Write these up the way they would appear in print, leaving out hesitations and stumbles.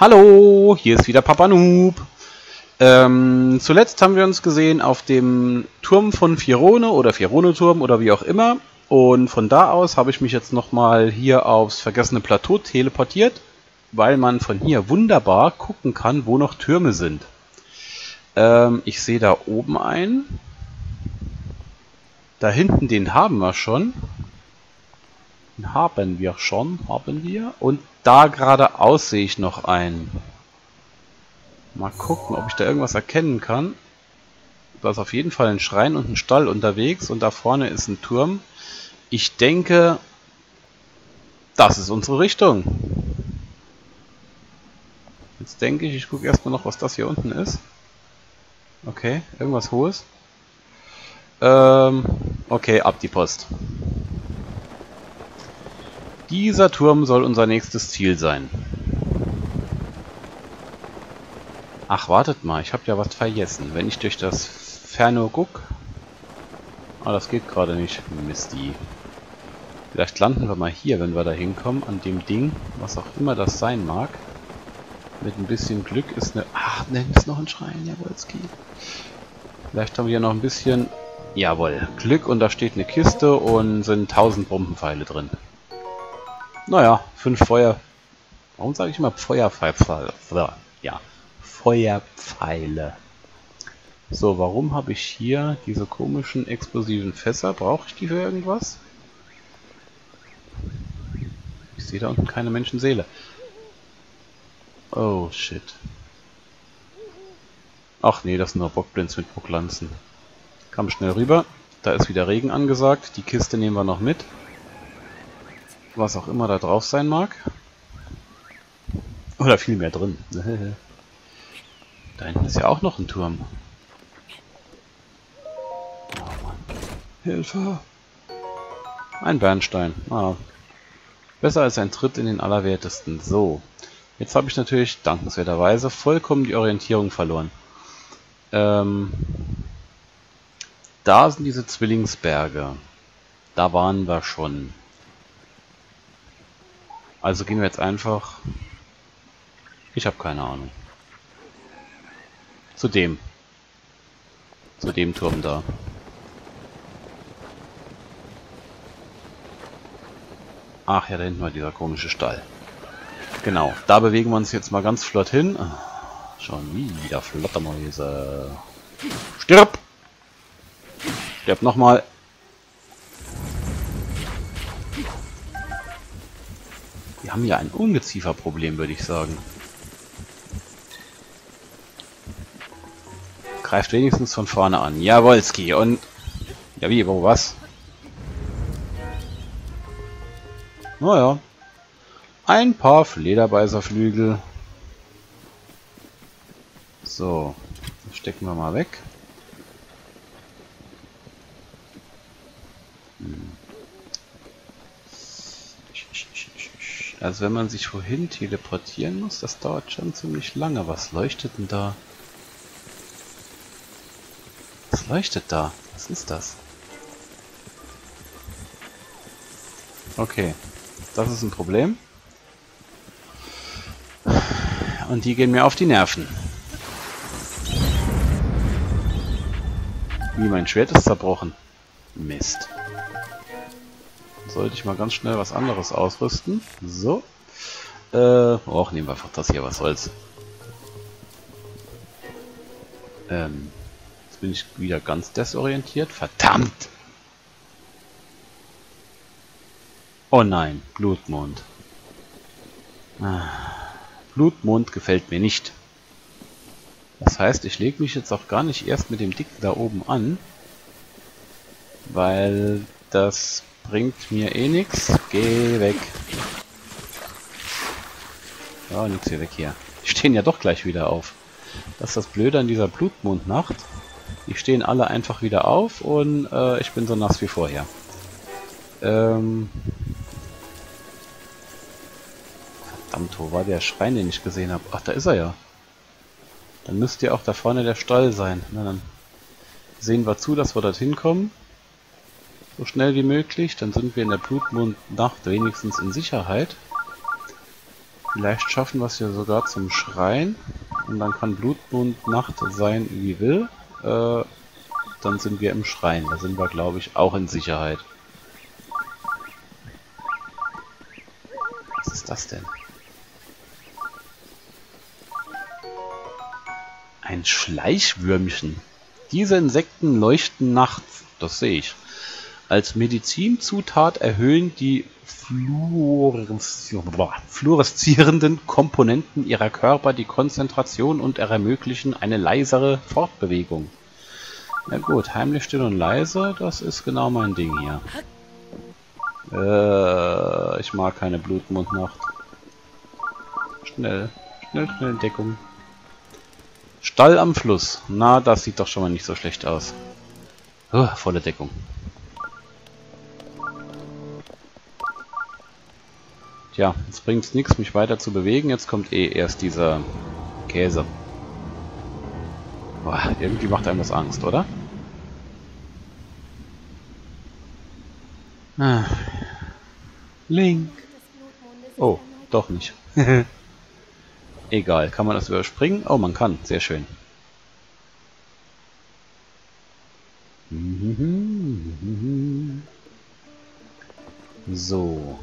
Hallo, hier ist wieder Papa Noob. Zuletzt haben wir uns gesehen auf dem Turm von Firone oder Firone-Turm oder wie auch immer. Und von da aus habe ich mich jetzt nochmal hier aufs vergessene Plateau teleportiert, weil man von hier wunderbar gucken kann, wo noch Türme sind. Ich sehe da oben einen. Da hinten, den haben wir schon. Haben wir. Und da geradeaus sehe ich noch einen. Mal gucken, ob ich da irgendwas erkennen kann. Da ist auf jeden Fall ein Schrein und ein Stall unterwegs und da vorne ist ein Turm. Ich denke, das ist unsere Richtung. Jetzt denke ich gucke erstmal noch, was das hier unten ist. Okay, irgendwas Hohes. Okay, ab die Post. Dieser Turm soll unser nächstes Ziel sein. Ach, wartet mal, ich habe ja was vergessen. Wenn ich durch das Ferno guck... Ah, das geht gerade nicht. Misty. Vielleicht landen wir mal hier, wenn wir da hinkommen, an dem Ding, was auch immer das sein mag. Mit ein bisschen Glück ist eine... Ach, ne, ist noch ein Schrein, Jawolski. Vielleicht haben wir hier noch ein bisschen... Jawohl, Glück und da steht eine Kiste und sind 1000 Bombenpfeile drin. Naja, 5 Feuer... Warum sage ich immer Feuerpfeile? Ja, Feuerpfeile. So, warum habe ich hier diese komischen explosiven Fässer? Brauche ich die für irgendwas? Ich sehe da unten keine Menschenseele. Oh, shit. Ach nee, das sind nur Bockblins mit Bocklanzen. Komm schnell rüber. Da ist wieder Regen angesagt. Die Kiste nehmen wir noch mit. Was auch immer da drauf sein mag. Oder viel mehr drin. Da hinten ist ja auch noch ein Turm. Oh Mann. Hilfe! Ein Bernstein. Ah. Besser als ein Tritt in den Allerwertesten. So. Jetzt habe ich natürlich dankenswerterweise vollkommen die Orientierung verloren. Da sind diese Zwillingsberge. Da waren wir schon. Also gehen wir jetzt einfach... Ich habe keine Ahnung. Zu dem Turm da. Ach ja, da hinten war dieser komische Stall. Genau, da bewegen wir uns jetzt mal ganz flott hin. Schon wieder Flottermäuse. Stirb! Stirb nochmal. Wir haben hier ein Ungezieferproblem, würde ich sagen. Greift wenigstens von vorne an. Jawolski und... Ja wie, wo, was? Naja. Ein paar Flederbeißerflügel. So. Das stecken wir mal weg. Also wenn man sich wohin teleportieren muss, das dauert schon ziemlich lange. Was leuchtet denn da? Was leuchtet da? Was ist das? Okay, das ist ein Problem. Und die gehen mir auf die Nerven. Wie, mein Schwert ist zerbrochen. Mist. Sollte ich mal ganz schnell was anderes ausrüsten. So. Och, nehmen wir einfach das hier, was soll's. Jetzt bin ich wieder ganz desorientiert. Verdammt! Oh nein, Blutmond. Blutmond gefällt mir nicht. Das heißt, ich lege mich jetzt auch gar nicht erst mit dem Dicken da oben an. Weil das bringt mir eh nichts. Geh weg. Ja, nix hier weg hier. Die stehen ja doch gleich wieder auf. Das ist das Blöde an dieser Blutmondnacht. Die stehen alle einfach wieder auf und ich bin so nass wie vorher. Verdammt, wo war der Schrein, den ich gesehen habe? Ach, da ist er ja. Dann müsste ja auch da vorne der Stall sein. Na, dann sehen wir zu, dass wir dorthin kommen. So schnell wie möglich. Dann sind wir in der Blutmondnacht wenigstens in Sicherheit. Vielleicht schaffen wir es ja sogar zum Schrein. Und dann kann Blutmond Nacht sein, wie will. Dann sind wir im Schrein. Da sind wir, glaube ich, auch in Sicherheit. Was ist das denn? Ein Schleichwürmchen. Diese Insekten leuchten nachts. Das sehe ich. Als Medizinzutat erhöhen die fluoreszierenden Komponenten ihrer Körper die Konzentration und ermöglichen eine leisere Fortbewegung. Na gut, heimlich, still und leise, das ist genau mein Ding hier. Ich mag keine Blutmondnacht. Schnell, schnell, schnell Deckung. Stall am Fluss. Na, das sieht doch schon mal nicht so schlecht aus. Volle Deckung. Tja, jetzt bringt es nichts, mich weiter zu bewegen. Jetzt kommt eh erst dieser Käse. Boah, irgendwie macht einem das Angst, oder? Ah. Link. Oh, doch nicht. Egal, kann man das überspringen? Oh, man kann. Sehr schön. So.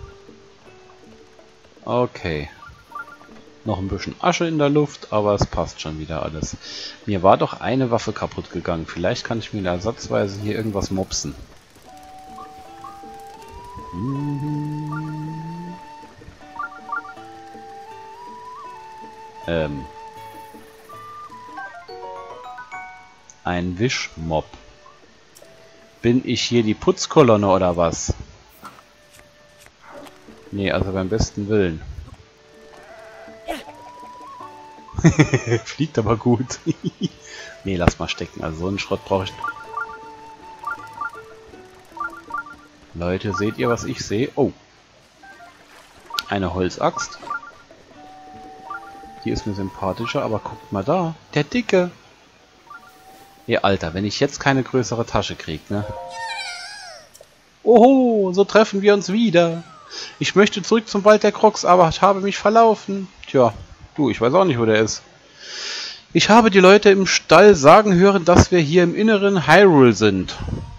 Okay. Noch ein bisschen Asche in der Luft, aber es passt schon wieder alles. Mir war doch eine Waffe kaputt gegangen. Vielleicht kann ich mir ersatzweise hier irgendwas mopsen. Ein Wischmob. Bin ich hier die Putzkolonne oder was? Nee, also beim besten Willen. Fliegt aber gut. Nee, lass mal stecken. Also so einen Schrott brauche ich. Leute, seht ihr, was ich sehe? Oh. Eine Holzaxt. Die ist mir sympathischer, aber guckt mal da. Der Dicke. Ihr Alter, wenn ich jetzt keine größere Tasche kriege, ne? Oho, so treffen wir uns wieder. Ich möchte zurück zum Wald der Krux, aber ich habe mich verlaufen. Tja, du, ich weiß auch nicht, wo der ist. Ich habe die Leute im Stall sagen hören, dass wir hier im inneren Hyrule sind.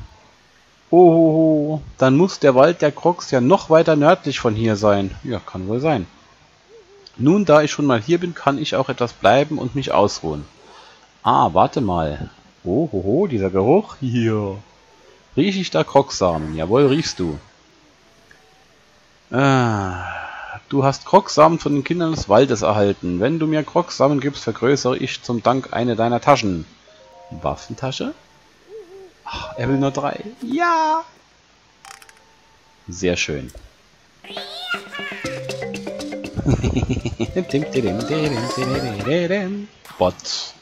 Oh, dann muss der Wald der Krux ja noch weiter nördlich von hier sein. Ja, kann wohl sein. Nun, da ich schon mal hier bin, kann ich auch etwas bleiben und mich ausruhen. Ah, warte mal. Oh, dieser Geruch hier. Riech ich da Krogsamen? Jawohl, riechst du. Du hast Krogsamen von den Kindern des Waldes erhalten. Wenn du mir Krogsamen gibst, vergrößere ich zum Dank eine deiner Taschen. Waffentasche? Ach, er will nur 3. Ja! Sehr schön. Bot.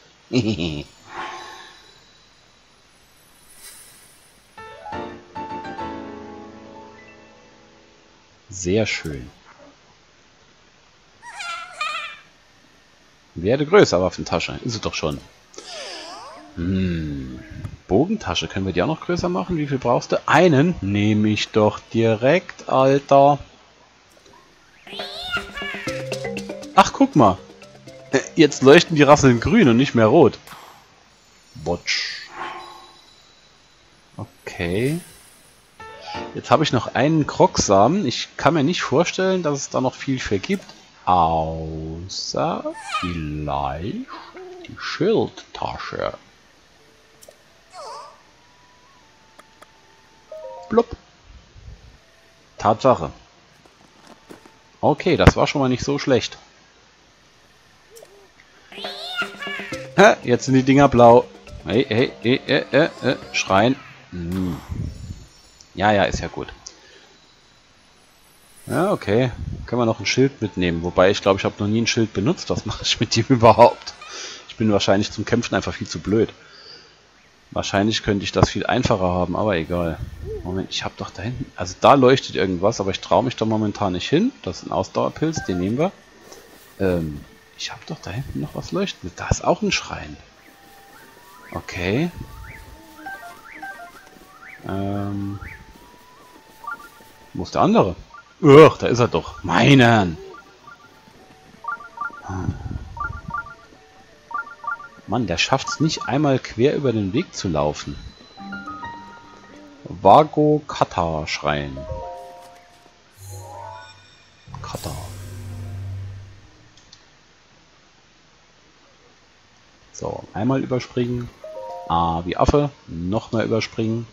Sehr schön. Werde größer, Waffentasche. Ist es doch schon. Bogentasche. Können wir die auch noch größer machen? Wie viel brauchst du? Einen? Nehme ich doch direkt, Alter. Ach, guck mal. Jetzt leuchten die Rasseln grün und nicht mehr rot. Botsch. Okay. Jetzt habe ich noch einen Krogsamen. Ich kann mir nicht vorstellen, dass es da noch viel für gibt. Außer vielleicht die Schildtasche. Blub. Tatsache. Okay, das war schon mal nicht so schlecht. Ha, jetzt sind die Dinger blau. Hey, Schreien. Ja, ist ja gut. Ja, okay. Können wir noch ein Schild mitnehmen. Wobei, ich glaube, ich habe noch nie ein Schild benutzt. Was mache ich mit dem überhaupt? Ich bin wahrscheinlich zum Kämpfen einfach viel zu blöd. Wahrscheinlich könnte ich das viel einfacher haben, aber egal. Moment, ich habe doch da hinten... Also da leuchtet irgendwas, aber ich traue mich da momentan nicht hin. Das ist ein Ausdauerpilz, den nehmen wir. Ich habe doch da hinten noch was leuchten. Da ist auch ein Schrein. Okay. Wo ist der andere? Ugh, da ist er doch. Meinen! Mann, der schafft es nicht einmal quer über den Weg zu laufen. Vago Kata Schrein. Kata. So, einmal überspringen. A wie Affe. Nochmal überspringen.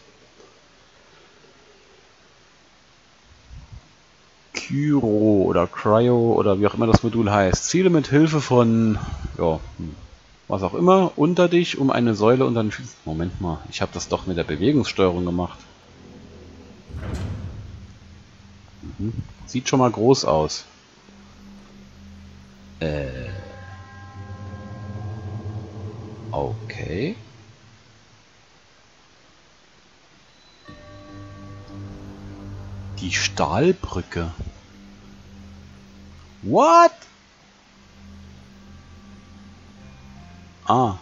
Kyro oder Cryo oder wie auch immer das Modul heißt. Ziele mit Hilfe von, ja, was auch immer, unter dich, um eine Säule unter den Füßen. Moment mal, ich habe das doch mit der Bewegungssteuerung gemacht. Sieht schon mal groß aus. Okay. Die Stahlbrücke. What? Ah.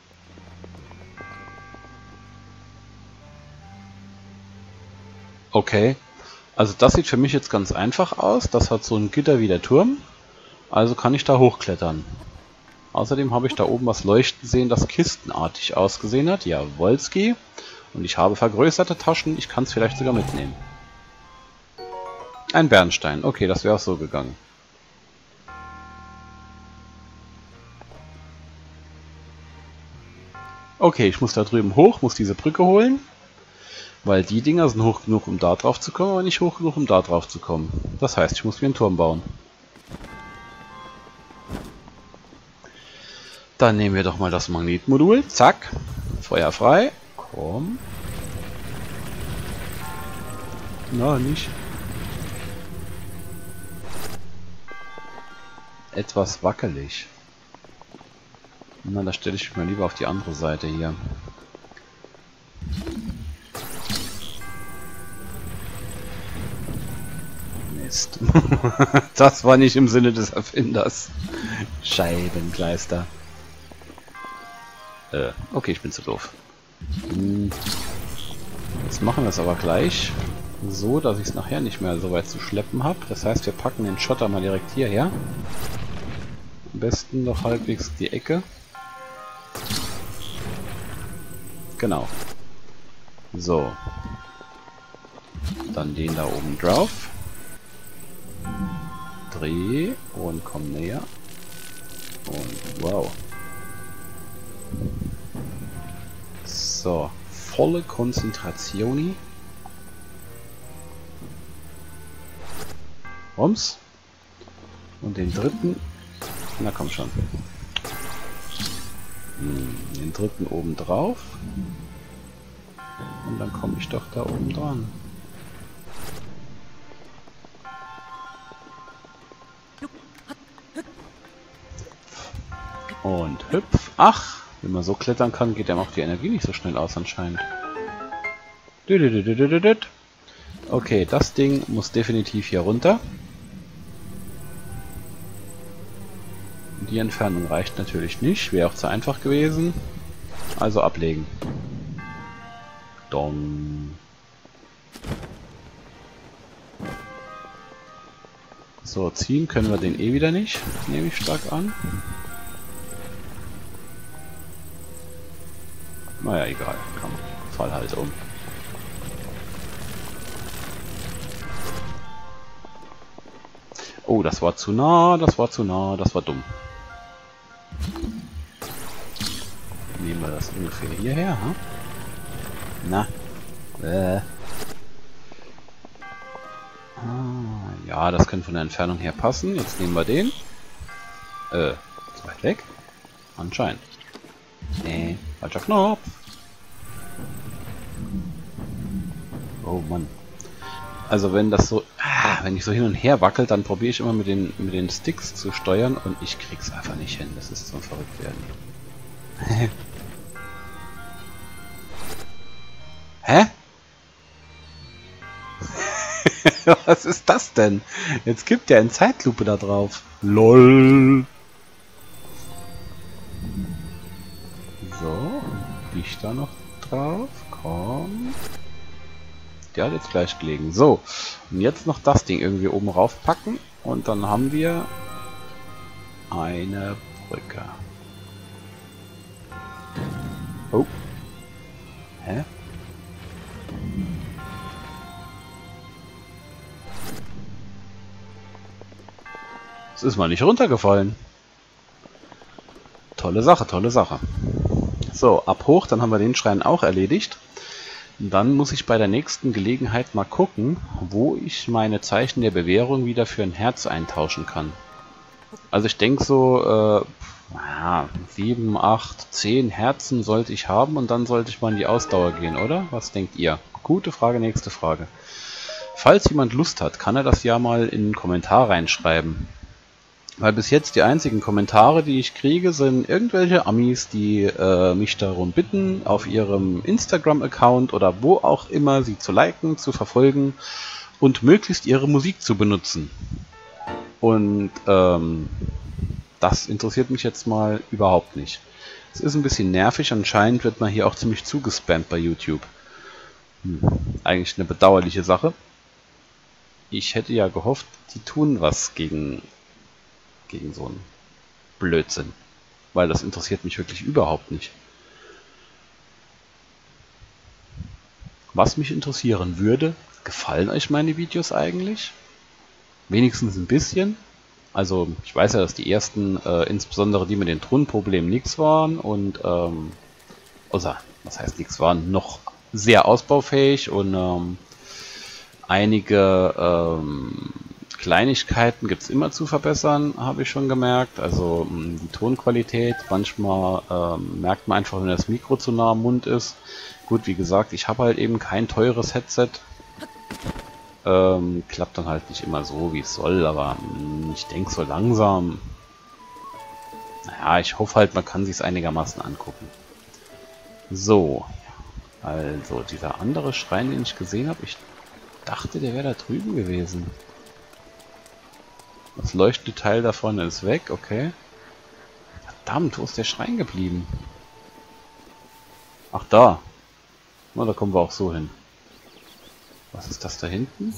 Okay. Also das sieht für mich jetzt ganz einfach aus. Das hat so ein Gitter wie der Turm. Also kann ich da hochklettern. Außerdem habe ich da oben was leuchten sehen, das kistenartig ausgesehen hat. Jawolski. Und ich habe vergrößerte Taschen. Ich kann es vielleicht sogar mitnehmen. Ein Bernstein. Okay, das wäre auch so gegangen. Okay, ich muss da drüben hoch, muss diese Brücke holen. Weil die Dinger sind hoch genug, um da drauf zu kommen, aber nicht hoch genug, um da drauf zu kommen. Das heißt, ich muss mir einen Turm bauen. Dann nehmen wir doch mal das Magnetmodul. Zack. Feuer frei. Komm. Na, nicht. Etwas wackelig. Na, da stelle ich mich mal lieber auf die andere Seite hier. Mist. Das war nicht im Sinne des Erfinders. Scheibenkleister. Okay, ich bin zu doof. Jetzt machen wir es aber gleich so, dass ich es nachher nicht mehr so weit zu schleppen habe. Das heißt, wir packen den Schotter mal direkt hierher. Am besten noch halbwegs die Ecke. Genau. So. Dann den da oben drauf. Dreh und komm näher. Und wow. So. Volle Konzentration. Rums. Und den dritten. Na komm schon. Den dritten oben drauf. Und dann komme ich doch da oben dran. Und hüpf. Ach, wenn man so klettern kann, geht einem auch die Energie nicht so schnell aus anscheinend. Okay, das Ding muss definitiv hier runter. Die Entfernung reicht natürlich nicht, wäre auch zu einfach gewesen. Also ablegen. Dong. So, ziehen können wir den eh wieder nicht, nehme ich stark an. Naja, egal, komm, fall halt um. Oh, das war zu nah, das war zu nah, das war dumm. Nehmen wir das ungefähr hierher, hm? Na. Ja, das könnte von der Entfernung her passen. Jetzt nehmen wir den. Ist weit weg? Anscheinend. Nee, falscher Knopf. Oh Mann. Also wenn das so, wenn ich so hin und her wackelt, dann probiere ich immer mit den Sticks zu steuern und ich krieg's einfach nicht hin. Das ist zum Verrücktwerden. Hä? Was ist das denn? Jetzt gibt der in Zeitlupe da drauf. LOL. So, dich da noch drauf. Komm. Der hat jetzt gleich gelegen. So, und jetzt noch das Ding irgendwie oben rauf packen und dann haben wir eine Brücke. Oh. Hä? Es ist mal nicht runtergefallen. Tolle Sache, tolle Sache. So, ab hoch, dann haben wir den Schrein auch erledigt. Dann muss ich bei der nächsten Gelegenheit mal gucken, wo ich meine Zeichen der Bewährung wieder für ein Herz eintauschen kann. Also ich denke so, 7, 8, 10 Herzen sollte ich haben und dann sollte ich mal in die Ausdauer gehen, oder? Was denkt ihr? Gute Frage, nächste Frage. Falls jemand Lust hat, kann er das ja mal in einen Kommentar reinschreiben. Weil bis jetzt die einzigen Kommentare, die ich kriege, sind irgendwelche Amis, die mich darum bitten, auf ihrem Instagram-Account oder wo auch immer sie zu liken, zu verfolgen und möglichst ihre Musik zu benutzen. Und das interessiert mich jetzt mal überhaupt nicht. Es ist ein bisschen nervig, anscheinend wird man hier auch ziemlich zugespammt bei YouTube. Eigentlich eine bedauerliche Sache. Ich hätte ja gehofft, die tun was gegen so einen Blödsinn. Weil das interessiert mich wirklich überhaupt nicht. Was mich interessieren würde, gefallen euch meine Videos eigentlich? Wenigstens ein bisschen. Also ich weiß ja, dass die ersten, insbesondere die mit den Tonproblemen, nichts waren und was heißt nichts waren, noch sehr ausbaufähig und einige Kleinigkeiten gibt es immer zu verbessern, habe ich schon gemerkt. Also die Tonqualität, manchmal merkt man einfach, wenn das Mikro zu nah am Mund ist. Gut, wie gesagt, ich habe halt eben kein teures Headset. Klappt dann halt nicht immer so, wie es soll, aber ich denke so langsam. Naja, ich hoffe halt, man kann sich es einigermaßen angucken. So, also dieser andere Schrein, den ich gesehen habe, ich dachte, der wäre da drüben gewesen. Das leuchtende Teil da vorne ist weg, okay. Verdammt, wo ist der Schrein geblieben? Ach, da. Na, da kommen wir auch so hin. Was ist das da hinten?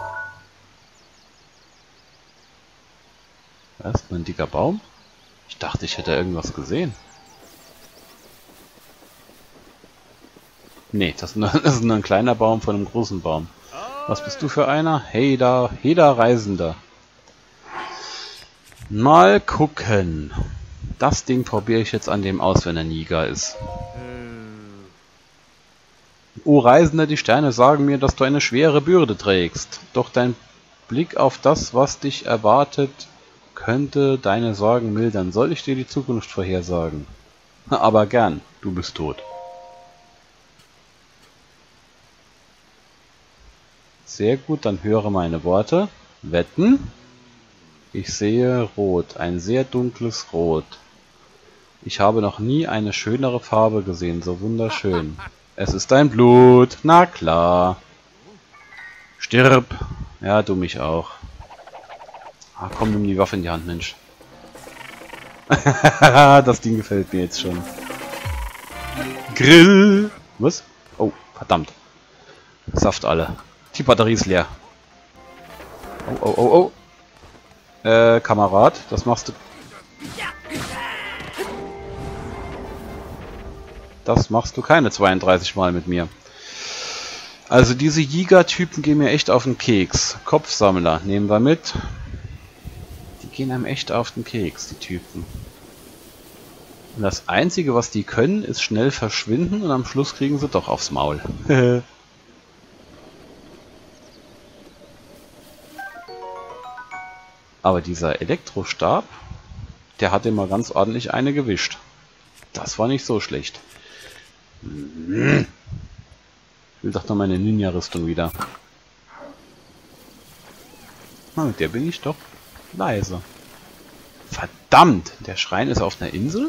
Was? Nur ein dicker Baum? Ich dachte, ich hätte irgendwas gesehen. Nee, das ist nur ein kleiner Baum von einem großen Baum. Was bist du für einer? Hey da Reisender. Mal gucken. Das Ding probiere ich jetzt an dem aus, wenn er Niger ist. O Reisender, die Sterne sagen mir, dass du eine schwere Bürde trägst. Doch dein Blick auf das, was dich erwartet, könnte deine Sorgen mildern. Soll ich dir die Zukunft vorhersagen? Aber gern, du bist tot. Sehr gut, dann höre meine Worte. Wetten? Ich sehe Rot, ein sehr dunkles Rot. Ich habe noch nie eine schönere Farbe gesehen, so wunderschön. Es ist dein Blut, na klar. Stirb. Ja, du mich auch. Ah, komm, nimm die Waffe in die Hand, Mensch. Das Ding gefällt mir jetzt schon. Grill. Was? Oh, verdammt. Saft alle. Die Batterie ist leer. Oh. Kamerad, das machst du... Das machst du keine 32 Mal mit mir. Also diese Jäger-Typen gehen mir echt auf den Keks. Kopfsammler nehmen wir mit. Die gehen einem echt auf den Keks, die Typen. Und das Einzige, was die können, ist schnell verschwinden und am Schluss kriegen sie doch aufs Maul. Aber dieser Elektrostab, der hat immer ganz ordentlich eine gewischt. Das war nicht so schlecht. Ich will doch noch meine Ninja-Rüstung wieder. Na, mit der bin ich doch leise. Verdammt! Der Schrein ist auf einer Insel?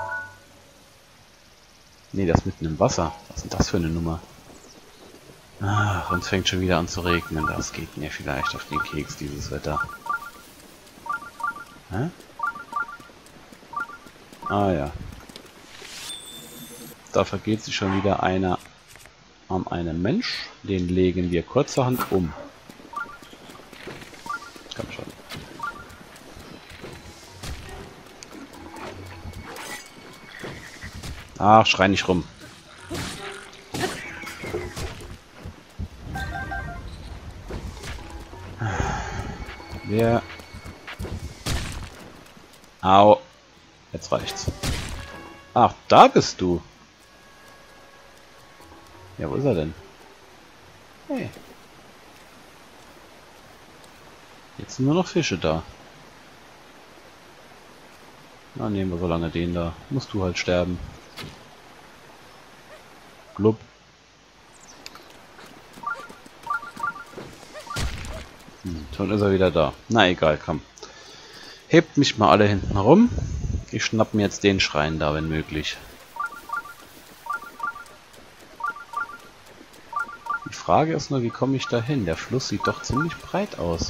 Nee, das mitten im Wasser. Was ist denn das für eine Nummer? Ach, uns fängt schon wieder an zu regnen. Das geht mir vielleicht auf den Keks, dieses Wetter. Hä? Ah ja. Da vergeht sich schon wieder einer an einem Mensch. Den legen wir kurzerhand um. Komm schon. Ach, schrei nicht rum. Wer... Au. Jetzt reicht's. Ach, da bist du. Ja, wo ist er denn? Hey. Jetzt sind nur noch Fische da. Na, nehmen wir so lange den da. Musst du halt sterben. Blub. Schon ist er wieder da. Na egal, komm. Hebt mich mal alle hinten rum. Ich schnapp mir jetzt den Schrein da, wenn möglich. Die Frage ist nur, wie komme ich da hin? Der Fluss sieht doch ziemlich breit aus.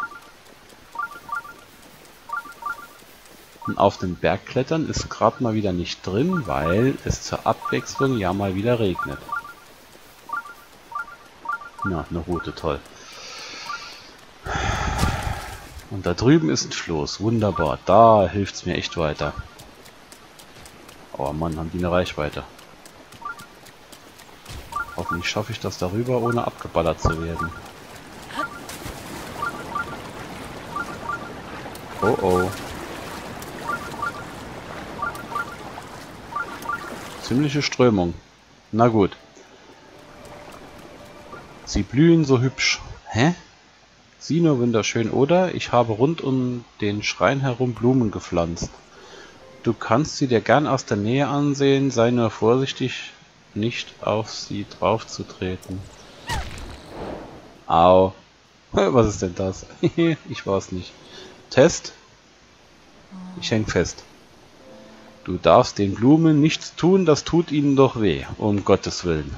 Und auf dem Bergklettern ist gerade mal wieder nicht drin, weil es zur Abwechslung ja mal wieder regnet. Na, eine Route, toll. Und da drüben ist ein Floß, wunderbar. Da hilft es mir echt weiter. Oh Mann, haben die eine Reichweite. Hoffentlich schaffe ich das darüber, ohne abgeballert zu werden. Oh oh. Ziemliche Strömung. Na gut. Sie blühen so hübsch. Hä? Sieh nur wunderschön, oder? Ich habe rund um den Schrein herum Blumen gepflanzt. Du kannst sie dir gern aus der Nähe ansehen, sei nur vorsichtig, nicht auf sie draufzutreten. Au. Was ist denn das? Ich weiß nicht. Test? Ich häng fest. Du darfst den Blumen nichts tun, das tut ihnen doch weh. Um Gottes Willen.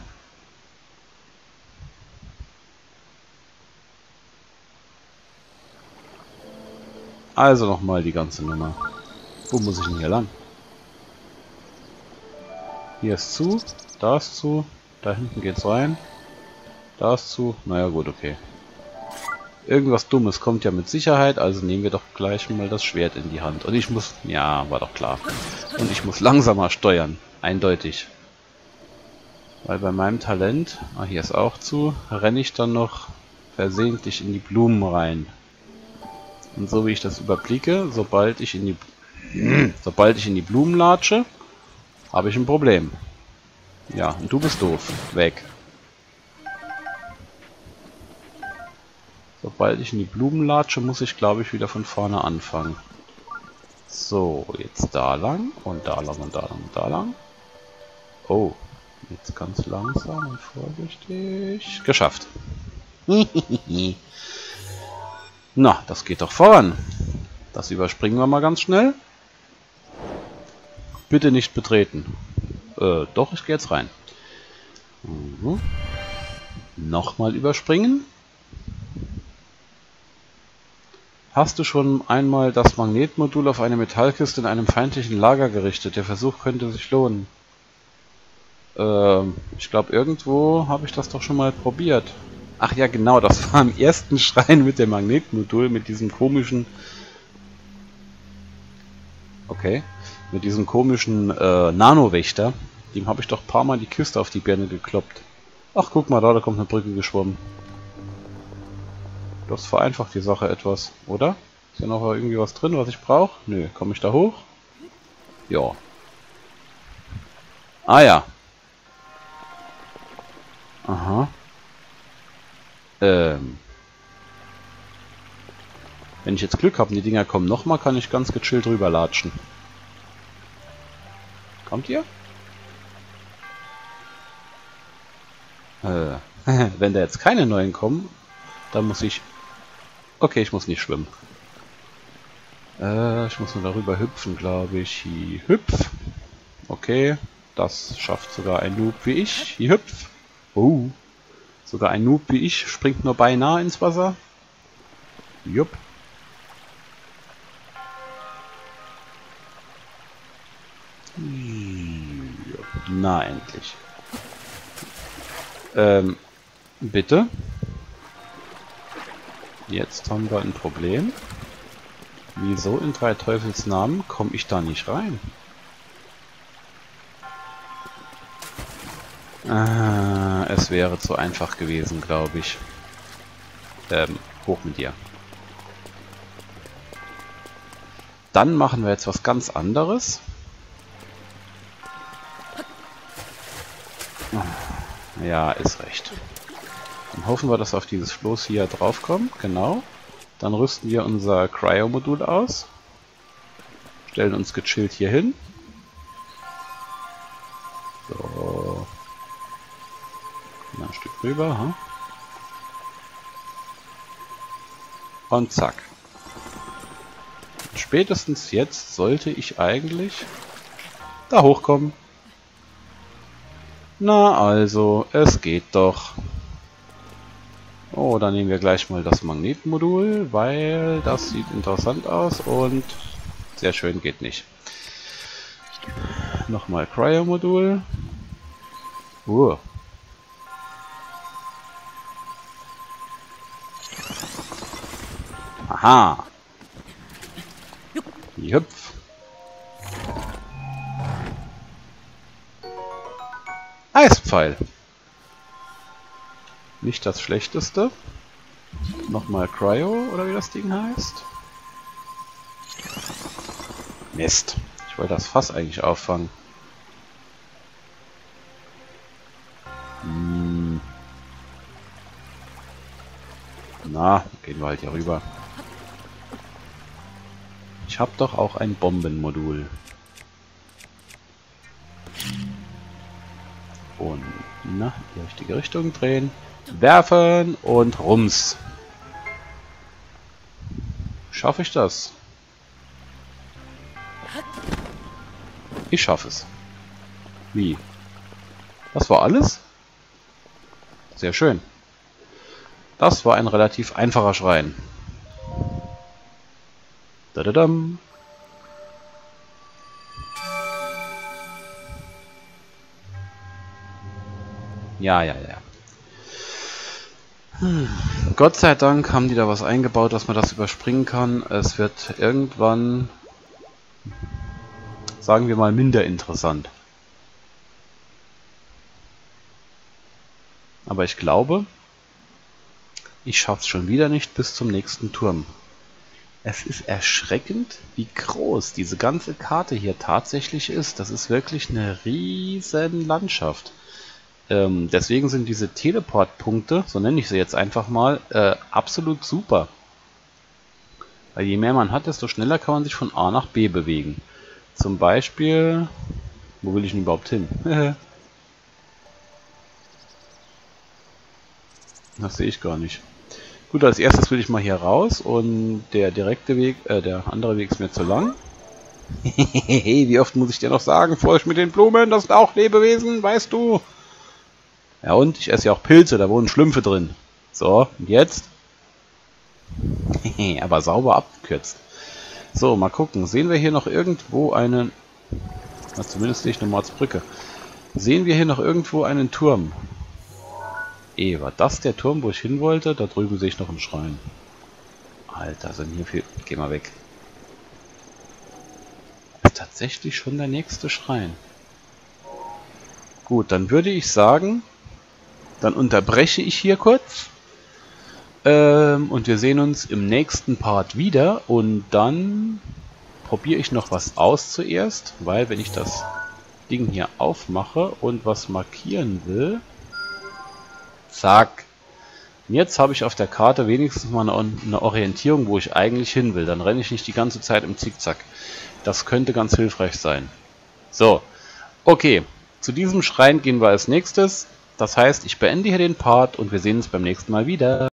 Also nochmal die ganze Nummer. Wo muss ich denn hier lang? Hier ist zu, da ist zu, da hinten geht's rein, da ist zu, naja gut, okay. Irgendwas Dummes kommt ja mit Sicherheit, also nehmen wir doch gleich mal das Schwert in die Hand. Und ich muss, ja, war doch klar. Und ich muss langsamer steuern, eindeutig. Weil bei meinem Talent, hier ist auch zu, renne ich dann noch versehentlich in die Blumen rein. Und so wie ich das überblicke, sobald ich in die Blumen latsche, habe ich ein Problem. Ja, und du bist doof. Weg. Sobald ich in die Blumen latsche, muss ich, glaube ich, wieder von vorne anfangen. So, jetzt da lang und da lang und da lang und da lang. Oh, jetzt ganz langsam und vorsichtig. Geschafft. Na, das geht doch voran. Das überspringen wir mal ganz schnell. Bitte nicht betreten. Doch, ich gehe jetzt rein. Nochmal überspringen. Hast du schon einmal das Magnetmodul auf eine Metallkiste in einem feindlichen Lager gerichtet? Der Versuch könnte sich lohnen. Ich glaube, irgendwo habe ich das doch schon mal probiert. Ach ja, genau, das war im ersten Schrein mit dem Magnetmodul, mit diesem komischen... Okay. Mit diesem komischen Nanowächter. Dem habe ich doch ein paar Mal die Kiste auf die Birne gekloppt. Ach, guck mal, da kommt eine Brücke geschwommen. Das vereinfacht die Sache etwas, oder? Ist ja noch irgendwie was drin, was ich brauche? Nö, komme ich da hoch? Ja. Ah ja. Aha. Wenn ich jetzt Glück habe und die Dinger kommen nochmal, kann ich ganz gechillt rüber latschen. Kommt ihr? Wenn da jetzt keine neuen kommen, dann muss ich... Okay, ich muss nicht schwimmen. Ich muss nur darüber hüpfen, glaube ich. Hüpf. Okay, das schafft sogar ein Noob wie ich. Hüpf. Oh. Sogar ein Noob wie ich springt nur beinahe ins Wasser. Jupp. Na, endlich. Bitte? Jetzt haben wir ein Problem. Wieso in drei Teufels Namen komme ich da nicht rein? Es wäre zu einfach gewesen, glaube ich. Hoch mit dir. Dann machen wir jetzt was ganz anderes. Ja, ist recht. Dann hoffen wir, dass auf dieses Floß hier draufkommt. Genau. Dann rüsten wir unser Cryo-Modul aus. Stellen uns gechillt hier hin. So. Ein Stück rüber. Hm? Und zack. Spätestens jetzt sollte ich eigentlich da hochkommen. Na also, es geht doch. Oh, dann nehmen wir gleich mal das Magnetmodul, weil das sieht interessant aus und sehr schön geht nicht. Nochmal Cryo-Modul. Aha. Hüpf. Eispfeil. Nicht das Schlechteste. Nochmal Cryo, oder wie das Ding heißt. Mist. Ich wollte das Fass eigentlich auffangen. Na, gehen wir halt hier rüber. Ich habe doch auch ein Bombenmodul. Und, na, die richtige Richtung drehen. Werfen und rums. Schaffe ich das? Ich schaffe es. Wie? Das war alles? Sehr schön. Das war ein relativ einfacher Schrein. Dadadam. Ja. Gott sei Dank haben die da was eingebaut, dass man das überspringen kann. Es wird irgendwann, sagen wir mal, minder interessant. Aber ich glaube, ich schaffe es schon wieder nicht bis zum nächsten Turm. Es ist erschreckend, wie groß diese ganze Karte hier tatsächlich ist. Das ist wirklich eine riesen Landschaft. Deswegen sind diese Teleportpunkte, so nenne ich sie jetzt einfach mal, absolut super. Weil je mehr man hat, desto schneller kann man sich von A nach B bewegen. Zum Beispiel, wo will ich denn überhaupt hin? Das sehe ich gar nicht. Gut, als erstes will ich mal hier raus und der direkte Weg, der andere Weg ist mir zu lang. Wie oft muss ich dir noch sagen, Vorsicht mit den Blumen, das sind auch Lebewesen, weißt du? Ja und, ich esse ja auch Pilze, da wohnen Schlümpfe drin. So, und jetzt? Aber sauber abgekürzt. So, mal gucken. Sehen wir hier noch irgendwo einen... Na, zumindest sehe ich eine Mordsbrücke. Sehen wir hier noch irgendwo einen Turm? War das der Turm, wo ich hin wollte? Da drüben sehe ich noch einen Schrein. Alter, sind hier viel... Geh mal weg. Das ist tatsächlich schon der nächste Schrein. Gut, dann würde ich sagen... Dann unterbreche ich hier kurz. Und wir sehen uns im nächsten Part wieder. Und dann probiere ich noch was aus zuerst. Weil wenn ich das Ding hier aufmache und was markieren will... Zack. Und jetzt habe ich auf der Karte wenigstens mal eine Orientierung, wo ich eigentlich hin will. Dann renne ich nicht die ganze Zeit im Zickzack. Das könnte ganz hilfreich sein. So. Okay. Zu diesem Schrein gehen wir als nächstes. Das heißt, ich beende hier den Part und wir sehen uns beim nächsten Mal wieder.